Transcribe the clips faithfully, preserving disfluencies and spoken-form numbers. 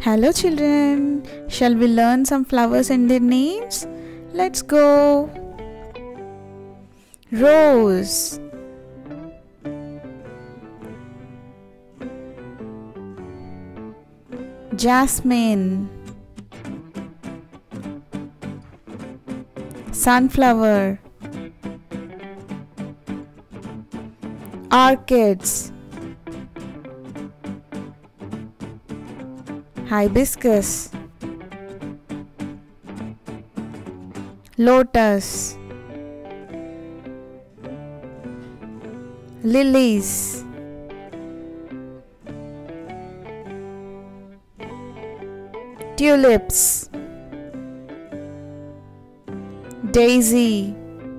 Hello children, shall we learn some flowers and their names? Let's go. Rose, jasmine, sunflower, orchids, hibiscus, lotus, lilies, tulips, daisy,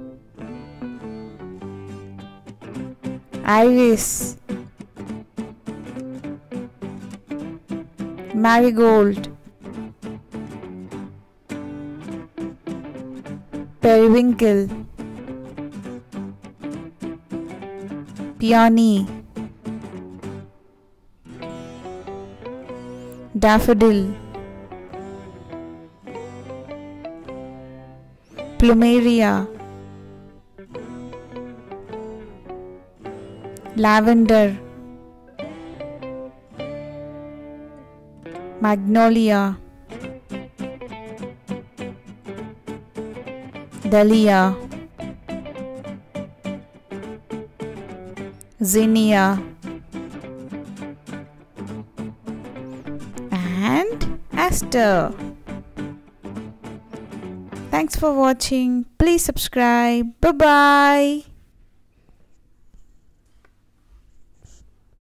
iris, marigold, periwinkle, peony, daffodil, plumeria, lavender, magnolia, dahlia, zinnia, and aster. Thanks for watching. Please subscribe. Bye bye.